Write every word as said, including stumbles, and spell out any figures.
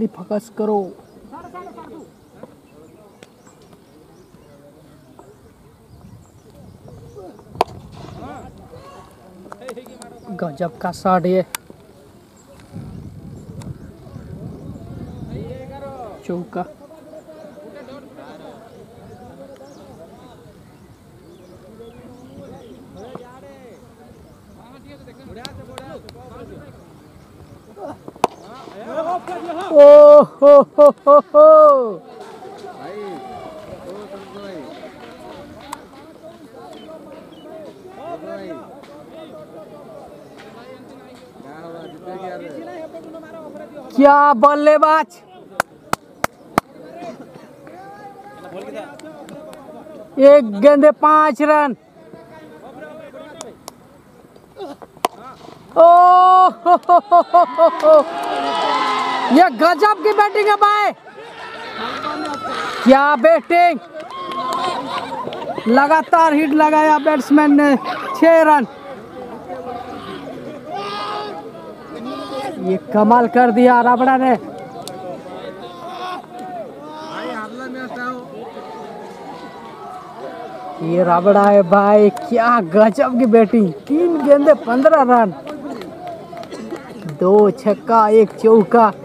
Focus करो। गजब का शॉट ये, चौका। ओ हो हो हो हो क्या बल्लेबाज। एक गेंदे पांच रन। ओ हो हो हो हो हो। ये गजब की बैटिंग है भाई, क्या बैटिंग। लगातार हिट लगाया बैट्समैन ने, छह रन। ये कमाल कर दिया राबड़ा ने। ये राबड़ा है भाई, क्या गजब की बैटिंग। तीन गेंदे पंद्रह रन, दो छक्का एक चौका।